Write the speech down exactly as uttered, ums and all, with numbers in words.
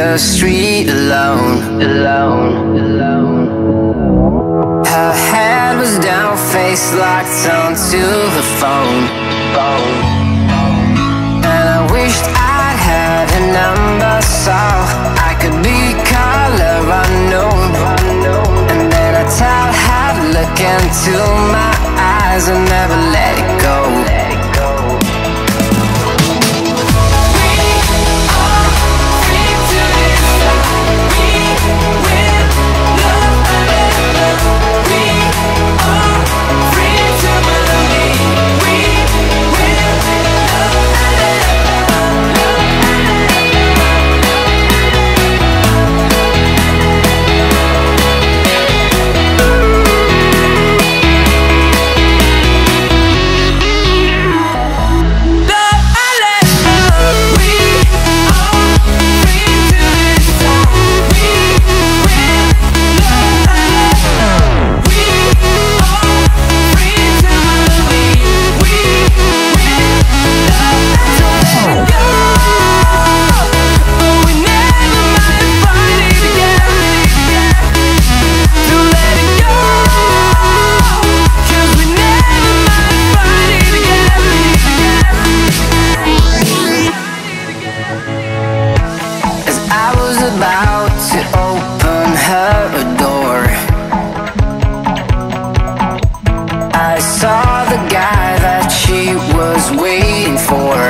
the street alone, alone, alone. Her head was down, face locked onto the phone, phone. And I wished I had a number so I could be color unknown. And then I tell her to look into my eyes and never let it go. About to open her a door, I saw the guy that she was waiting for.